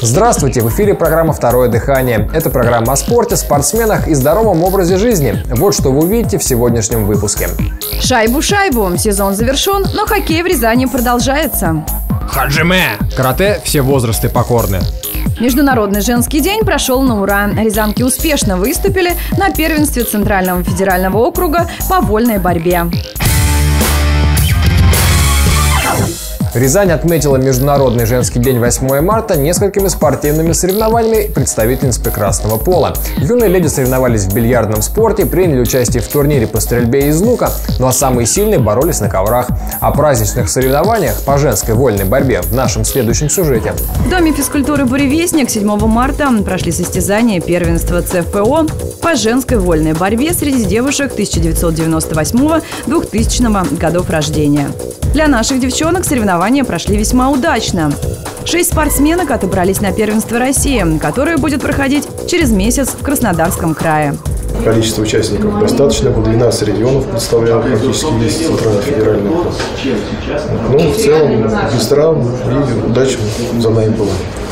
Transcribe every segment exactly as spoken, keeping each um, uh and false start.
Здравствуйте! В эфире программа «Второе дыхание». Это программа о спорте, спортсменах и здоровом образе жизни. Вот что вы увидите в сегодняшнем выпуске. Шайбу-шайбу. Сезон завершен, но хоккей в Рязани продолжается. Хаджиме! Карате все возрасты покорны. Международный женский день прошел на ура. Рязанки успешно выступили на первенстве Центрального федерального округа по вольной борьбе. Рязань отметила Международный женский день восьмое марта несколькими спортивными соревнованиями представительниц прекрасного пола. Юные леди соревновались в бильярдном спорте, приняли участие в турнире по стрельбе из лука, ну а самые сильные боролись на коврах. О праздничных соревнованиях по женской вольной борьбе в нашем следующем сюжете. В Доме физкультуры «Буревестник» седьмого марта прошли состязания первенства цэ эф пэ о по женской вольной борьбе среди девушек тысяча девятьсот девяносто восьмого — двухтысячного годов рождения. Для наших девчонок соревнования прошли весьма удачно. Шесть спортсменок отобрались на первенство России, которое будет проходить через месяц в Краснодарском крае. Количество участников достаточно, было двенадцать регионов, представлял практически весь Центральный федеральный округ. Ну, в целом, быстро и удача за нами была.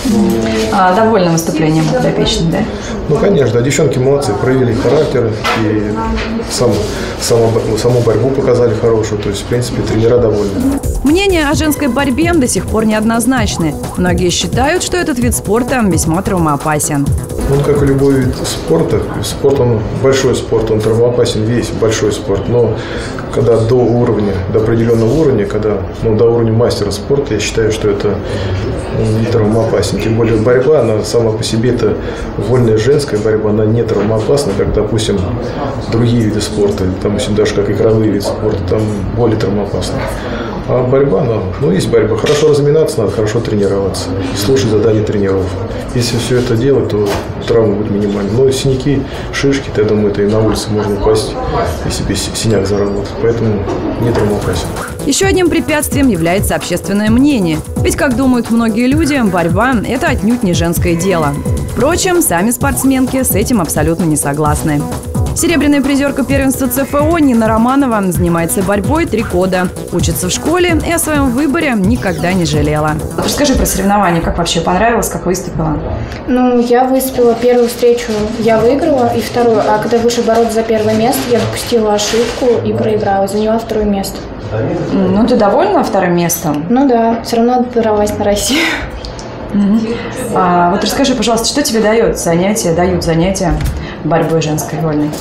А, довольны выступлением подопечных, да? Ну, конечно, девчонки молодцы, проявили характер и сам, саму, саму борьбу показали хорошую, то есть, в принципе, тренера довольны. Мнения о женской борьбе до сих пор неоднозначны. Многие считают, что этот вид спорта весьма травмоопасен. Он, как и любой вид спорта, спорт, он большой спорт, он травмоопасен, весь большой спорт, но когда до уровня, до определенного уровня, когда, ну, до уровня мастера спорта, я считаю, что это не травмоопасен. Тем более борьба, она сама по себе, это вольная женская борьба, она не травмоопасна, как, допустим, другие виды спорта, допустим, даже как игровые виды спорта, там более травмоопасны. А борьба, ну, ну, есть борьба. Хорошо разминаться надо, хорошо тренироваться. И слушать задания тренеров. Если все это делать, то травмы будут минимальны. Но синяки, шишки, я думаю, это и на улице можно упасть и себе синяк заработать. Поэтому не травмоопасен. Еще одним препятствием является общественное мнение. Ведь, как думают многие люди, борьба – это отнюдь не женское дело. Впрочем, сами спортсменки с этим абсолютно не согласны. Серебряная призерка первенства цэ эф пэ о Нина Романова занимается борьбой три года. Учится в школе и о своем выборе никогда не жалела. Расскажи про соревнования, как вообще понравилось, как выступила? Ну, я выступила первую встречу, я выиграла, и вторую. А когда вышла бороться за первое место, я допустила ошибку и проиграла, заняла второе место. Ну, ты довольна вторым местом? Ну да, все равно добралась на Россию. Mm-hmm. А, вот расскажи, пожалуйста, что тебе дает занятия, дают занятия борьбой женской вольной?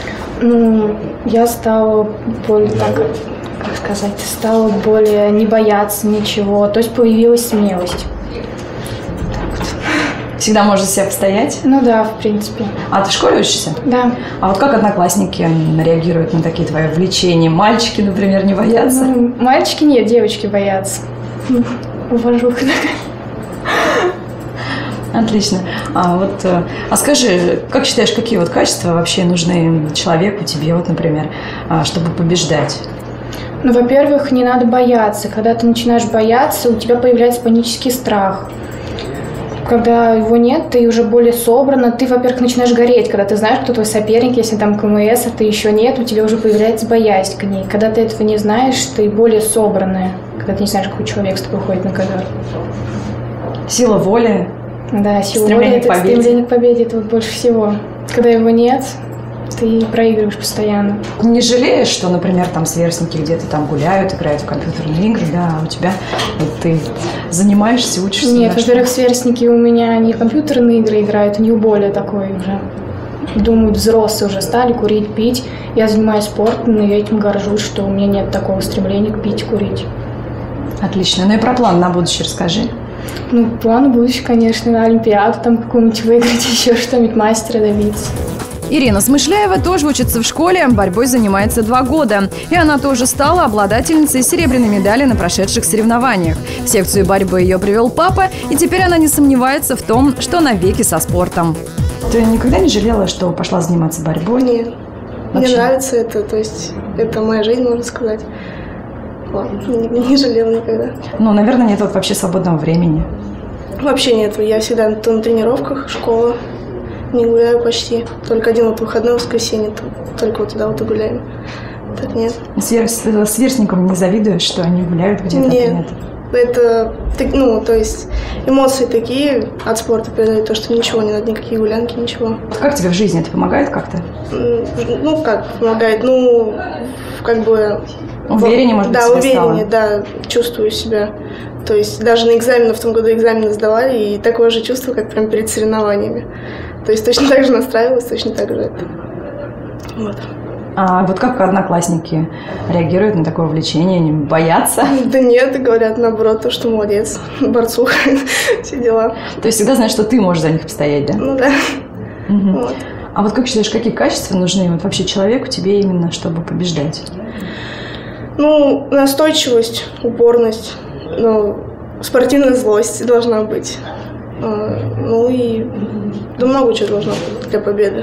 Ну, я стала более, так, как сказать, стала более не бояться ничего, то есть появилась смелость. Так вот. Всегда можно себя постоять? Ну да, в принципе. А ты в школе учишься? Да. А вот как одноклассники реагируют на такие твои увлечения? Мальчики, например, не боятся? Ну, мальчики нет, девочки боятся. Уважуха такая. Отлично. А вот, а скажи, как считаешь, какие вот качества вообще нужны человеку, тебе, вот, например, чтобы побеждать? Ну, во-первых, не надо бояться. Когда ты начинаешь бояться, у тебя появляется панический страх. Когда его нет, ты уже более собрана. Ты, во-первых, начинаешь гореть, когда ты знаешь, кто твой соперник. Если там ка эм эс, а ты еще нет, у тебя уже появляется боязнь к ней. Когда ты этого не знаешь, ты более собранная. Когда ты не знаешь, какой человек с тобой ходит на ковер. Сила воли. Да, сила воли, это стремление к победе, это вот больше всего. Когда его нет, ты проигрываешь постоянно. Не жалеешь, что, например, там сверстники где-то там гуляют, играют в компьютерные игры, да, а у тебя вот, ты занимаешься, учишься? Нет, во-первых, сверстники у меня не в компьютерные игры играют, у них более такой уже, думают, взрослые уже стали курить, пить. Я занимаюсь спортом, и я этим горжусь, что у меня нет такого стремления к пить, курить. Отлично. Ну и про план на будущее расскажи. Ну, план будущий, конечно, на Олимпиаду, там какую-нибудь выиграть, еще что-нибудь, мастера добиться. Ирина Смышляева тоже учится в школе, борьбой занимается два года. И она тоже стала обладательницей серебряной медали на прошедших соревнованиях. В секцию борьбы ее привел папа, и теперь она не сомневается в том, что навеки со спортом. Ты никогда не жалела, что пошла заниматься борьбой? Нет. Вообще? Мне нравится это, то есть это моя жизнь, можно сказать. Ладно, не, не жалела никогда. Ну, наверное, нет вот вообще свободного времени. Вообще нет. Я всегда то на тренировках, школа. Не гуляю почти. Только один вот выходной, воскресенье. Только вот туда вот и гуляем. Так нет. Свер... Сверстникам не завидуешь, что они гуляют где-то? Нет. Нет. Это, ну, то есть эмоции такие от спорта передают, то, что ничего, не надо никакие гулянки, ничего. Как тебе в жизни это помогает как-то? Ну, как помогает? Ну, как бы... Увереннее, может быть, да, себя увереннее, стало? да, чувствую себя. То есть даже на экзамены, в том году экзамены сдавали, и такое же чувство, как прям перед соревнованиями. То есть точно так же настраивалась, точно так же это. Вот. А вот как одноклассники реагируют на такое увлечение? Они боятся? Да нет, говорят наоборот, то, что молодец, борцуха, все дела. То есть всегда знаешь, что ты можешь за них постоять, да? Ну да. Угу. Вот. А вот как считаешь, какие качества нужны вот вообще человеку тебе именно, чтобы побеждать? Ну, настойчивость, упорность, ну, спортивная злость должна быть. Ну и да много чего должно быть для победы.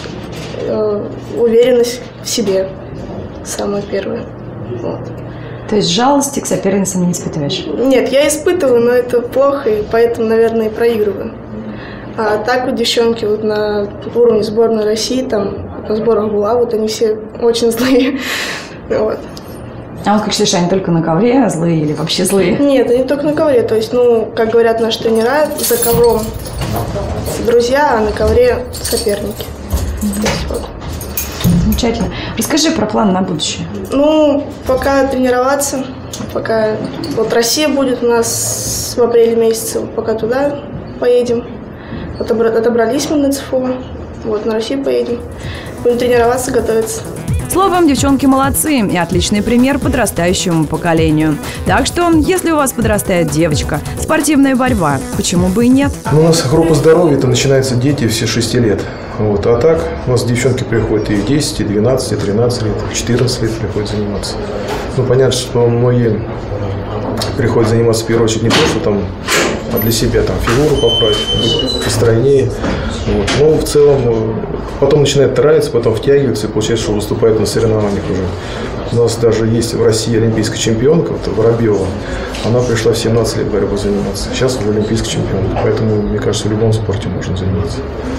Уверенность в себе самое первое. Вот. То есть жалости к соперницам не испытываешь? Нет, я испытываю, но это плохо, и поэтому, наверное, и проигрываю. А так вот девчонки вот на уровне сборной России, там на сборах была, вот они все очень злые. Вот. А вот как считаешь, они только на ковре злые или вообще злые? Нет, они только на ковре. То есть, ну, как говорят наши тренера, за ковром друзья, а на ковре соперники. То есть, вот. Замечательно. Расскажи про план на будущее. Ну, пока тренироваться, пока вот Россия будет у нас в апреле месяце, пока туда поедем. Отобра- отобрались мы на ЦФО, вот на Россию поедем. Будем тренироваться, готовиться. Словом, девчонки молодцы и отличный пример подрастающему поколению. Так что, если у вас подрастает девочка, спортивная борьба, почему бы и нет? Ну, у нас группа здоровья, это начинаются дети все шести лет. Вот. А так у нас девчонки приходят и в десять, и двенадцать, и тринадцать лет, и четырнадцать лет приходят заниматься. Ну, понятно, что многие приходят заниматься в первую очередь не то, что там а для себя там фигуру поправить, быть постройнее. Вот. Но в целом потом начинает нравиться, потом втягивается и получается, что выступает на соревнованиях уже. У нас даже есть в России олимпийская чемпионка, вот, Воробьева. Она пришла в семнадцать лет борьбой заниматься. Сейчас уже олимпийская чемпионка. Поэтому, мне кажется, в любом спорте можно заниматься.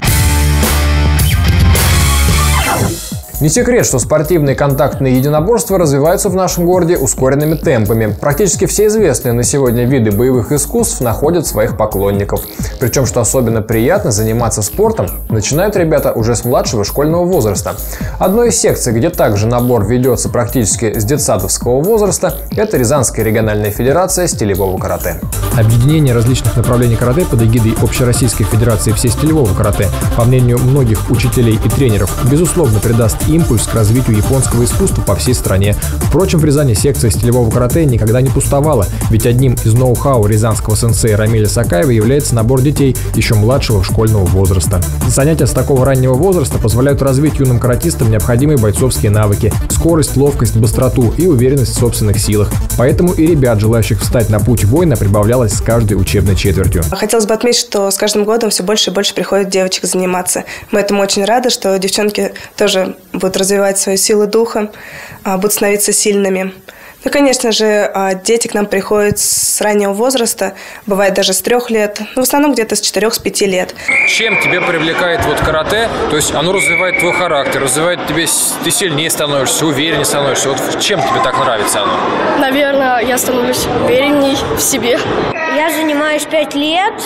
Не секрет, что спортивные контактные единоборства развиваются в нашем городе ускоренными темпами. Практически все известные на сегодня виды боевых искусств находят своих поклонников. Причем, что особенно приятно, заниматься спортом начинают ребята уже с младшего школьного возраста. Одной из секций, где также набор ведется практически с детсадовского возраста, это Рязанская региональная федерация стилевого карате. Объединение различных направлений карате под эгидой Общероссийской федерации всестилевого карате, по мнению многих учителей и тренеров, безусловно придаст импульс к развитию японского искусства по всей стране. Впрочем, в Рязани секция стилевого карате никогда не пустовала, ведь одним из ноу-хау рязанского сенсея Рамиля Сакаева является набор детей еще младшего школьного возраста. Занятия с такого раннего возраста позволяют развить юным каратистам необходимые бойцовские навыки – скорость, ловкость, быстроту и уверенность в собственных силах. Поэтому и ребят, желающих встать на путь воина, прибавлялось с каждой учебной четвертью. Хотелось бы отметить, что с каждым годом все больше и больше приходит девочек заниматься. Мы этому очень рады, что девчонки тоже будут развивать свою силу духа, будут становиться сильными. Ну, конечно же, дети к нам приходят с раннего возраста, бывает даже с трех лет, но в основном где-то с четырех-пяти лет. Чем тебя привлекает вот карате? То есть оно развивает твой характер, развивает тебе, ты сильнее становишься, увереннее становишься. Вот чем тебе так нравится оно? Наверное, я становлюсь уверенней в себе. Я занимаюсь пять лет.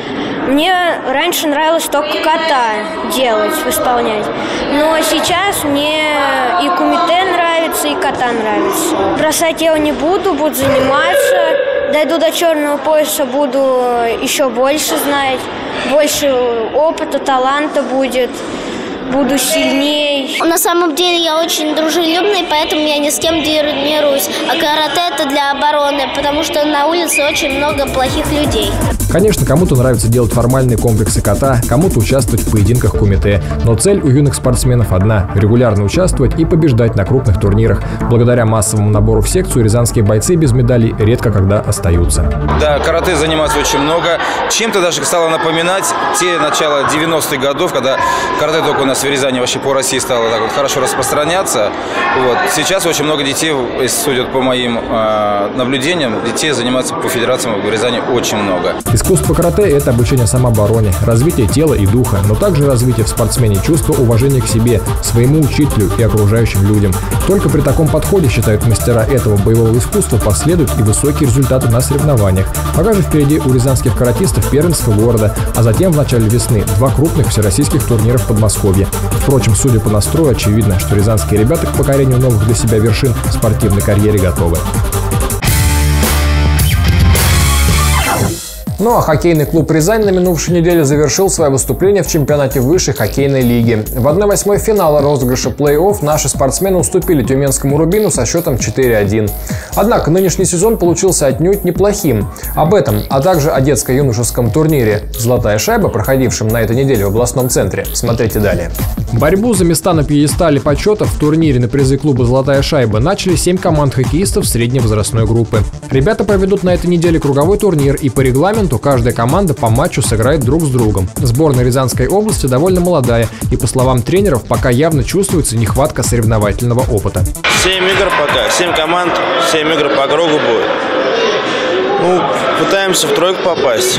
Мне раньше нравилось только ката делать, исполнять. Но сейчас мне и кумите нравится, и ката нравится. Бросать я не буду, буду заниматься. Дойду до черного пояса, буду еще больше знать. Больше опыта, таланта будет. Буду сильней. На самом деле я очень дружелюбный, поэтому я ни с кем не тренируюсь. А карате это для обороны, потому что на улице очень много плохих людей. Конечно, кому-то нравится делать формальные комплексы ката, кому-то участвовать в поединках кумите. Но цель у юных спортсменов одна – регулярно участвовать и побеждать на крупных турнирах. Благодаря массовому набору в секцию рязанские бойцы без медалей редко когда остаются. Да, карате заниматься очень много. Чем-то даже стало напоминать те начала девяностых годов, когда карате только у нас в Рязани вообще по России стало так вот хорошо распространяться. Вот. Сейчас очень много детей, судя по моим э, наблюдениям, детей занимаются по федерациям в Рязани очень много. Искусство карате – это обучение самообороне, развитие тела и духа, но также развитие в спортсмене чувства уважения к себе, своему учителю и окружающим людям. Только при таком подходе, считают мастера этого боевого искусства, последуют и высокие результаты на соревнованиях. Пока же впереди у рязанских каратистов первенство города, а затем в начале весны два крупных всероссийских турнира в Подмосковье. Впрочем, судя по настрою, очевидно, что рязанские ребята к покорению новых для себя вершин в спортивной карьере готовы. Ну а хоккейный клуб «Рязань» на минувшей неделе завершил свое выступление в чемпионате высшей хоккейной лиги. В одной восьмой финала розыгрыша плей-офф наши спортсмены уступили тюменскому «Рубину» со счетом четыре один. Однако нынешний сезон получился отнюдь неплохим. Об этом, а также о детско-юношеском турнире «Золотая шайба», проходившем на этой неделе в областном центре, смотрите далее. Борьбу за места на пьедестале почета в турнире на призы клуба «Золотая шайба» начали семь команд хоккеистов средней возрастной группы. Ребята проведут на этой неделе круговой турнир, и по регламенту каждая команда по матчу сыграет друг с другом. Сборная Рязанской области довольно молодая, и, по словам тренеров, пока явно чувствуется нехватка соревновательного опыта. Семь игр пока, семь команд, семь игр по кругу будет. Ну, пытаемся в тройку попасть.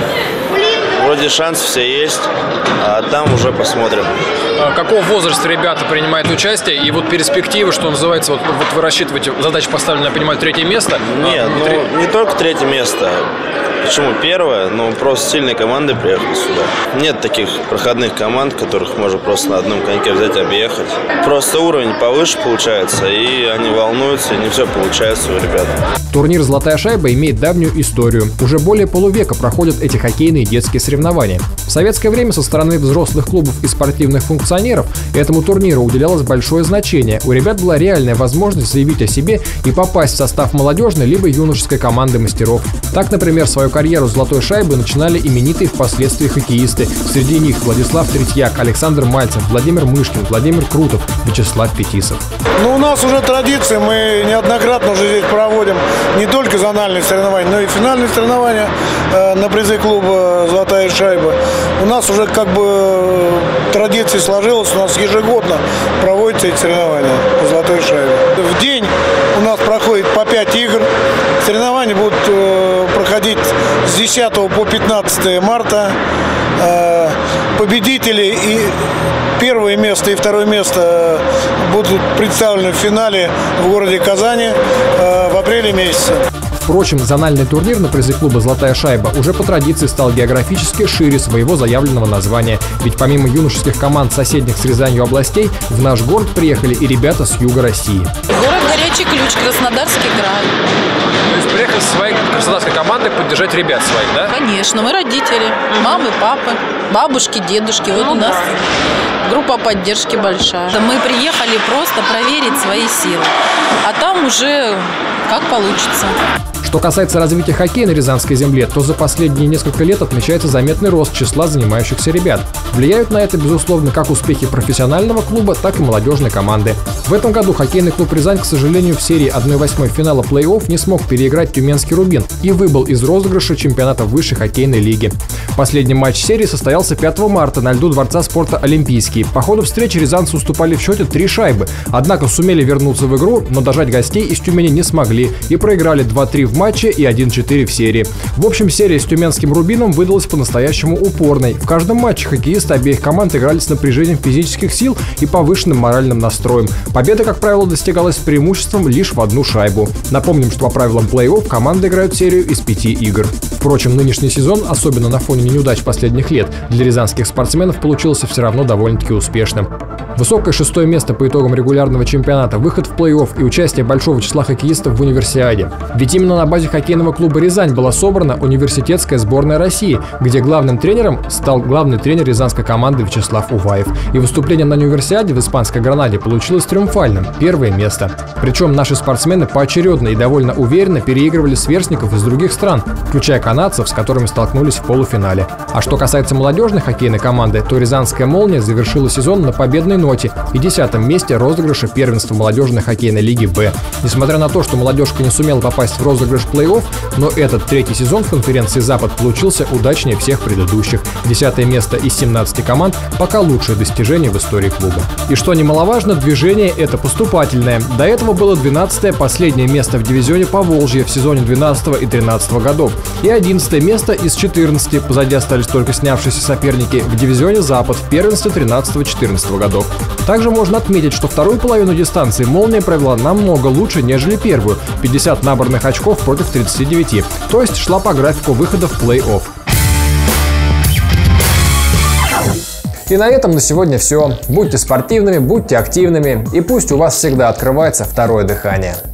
Вроде шансы все есть, а там уже посмотрим. А какого возраста ребята принимают участие? И вот перспективы, что называется, вот, вот вы рассчитываете, задача поставлена, я понимаю, третье место? Нет, а, ну три... не только третье место. Почему первое? Ну, просто сильные команды приехали сюда. Нет таких проходных команд, которых можно просто на одном коньке взять, объехать. Просто уровень повыше получается, и они волнуются, и не все получается у ребят. Турнир «Золотая шайба» имеет давнюю историю. Уже более полувека проходят эти хоккейные детские соревнования. В советское время со стороны взрослых клубов и спортивных функционеров этому турниру уделялось большое значение. У ребят была реальная возможность заявить о себе и попасть в состав молодежной либо юношеской команды мастеров. Так, например, свою карьеру «Золотой шайбы» начинали именитые впоследствии хоккеисты. Среди них Владислав Третьяк, Александр Мальцев, Владимир Мышкин, Владимир Крутов, Вячеслав Петисов. Ну, у нас уже традиция, мы неоднократно уже здесь проводим не только зональные соревнования, но и финальные соревнования э, на призы клуба «Золотая шайба». У нас уже как бы традиция сложилась, у нас ежегодно проводятся эти соревнования по «Золотой шайбе». В день у нас проходит по пять игр. Соревнования будут э, проходить с десятого по пятнадцатое марта. Э, победители и первое место и второе место будут представлены в финале в городе Казани э, в апреле месяце. Впрочем, зональный турнир на призы клуба «Золотая шайба» уже по традиции стал географически шире своего заявленного названия. Ведь помимо юношеских команд соседних с Рязанью областей, в наш город приехали и ребята с юга России. Город Горячий Ключ, Краснодарский край. То есть приехали со своей краснодарской командой поддержать ребят своих, да? Конечно, мы родители, мамы, папы, бабушки, дедушки. Вот у нас группа поддержки большая. Мы приехали просто проверить свои силы, а там уже как получится. Что касается развития хоккея на рязанской земле, то за последние несколько лет отмечается заметный рост числа занимающихся ребят. Влияют на это, безусловно, как успехи профессионального клуба, так и молодежной команды. В этом году хоккейный клуб «Рязань», к сожалению, в серии одной восьмой финала плей-офф не смог переиграть тюменский «Рубин» и выбыл из розыгрыша чемпионата высшей хоккейной лиги. Последний матч серии состоялся пятого марта на льду Дворца спорта «Олимпийский». По ходу встречи рязанцы уступали в счете три шайбы, однако сумели вернуться в игру, но дожать гостей из Тюмени не смогли и проиграли два-три в матче и один-четыре в серии. В общем, серия с тюменским «Рубином» выдалась по-настоящему упорной. В каждом матче хоккеисты обеих команд играли с напряжением физических сил и повышенным моральным настроем. Победа, как правило, достигалась с преимуществом лишь в одну шайбу. Напомним, что по правилам плей-офф команды играют серию из пяти игр. Впрочем, нынешний сезон, особенно на фоне неудач последних лет, для рязанских спортсменов получился все равно довольно-таки успешным. Высокое шестое место по итогам регулярного чемпионата, выход в плей-офф и участие большого числа хоккеистов в универсиаде. Ведь именно на базе хоккейного клуба «Рязань» была собрана университетская сборная России, где главным тренером стал главный тренер рязанской команды Вячеслав Уваев. И выступление на универсиаде в испанской Гранаде получилось триумфальным – первое место. Причем наши спортсмены поочередно и довольно уверенно переигрывали сверстников из других стран, включая канадцев, с которыми столкнулись в полуфинале. А что касается молодежной хоккейной команды, то рязанская «Молния» завершила сезон на победной ноте, ноте и десятом месте розыгрыша первенства молодежной хоккейной лиги «Б». Несмотря на то, что молодежка не сумела попасть в розыгрыш плей-офф, но этот третий сезон в конференции «Запад» получился удачнее всех предыдущих. Десятое место из семнадцати команд – пока лучшее достижение в истории клуба. И что немаловажно, движение это поступательное. До этого было двенадцатое последнее место в дивизионе Поволжья в сезоне двенадцатого и тринадцатого годов и одиннадцатое место из четырнадцати, позади остались только снявшиеся соперники, в дивизионе «Запад» в первенстве тринадцатого-четырнадцатого годов. Также можно отметить, что вторую половину дистанции «Молния» провела намного лучше, нежели первую – пятьдесят набранных очков против тридцати девяти, то есть шла по графику выхода в плей-офф. И на этом на сегодня все. Будьте спортивными, будьте активными, и пусть у вас всегда открывается второе дыхание.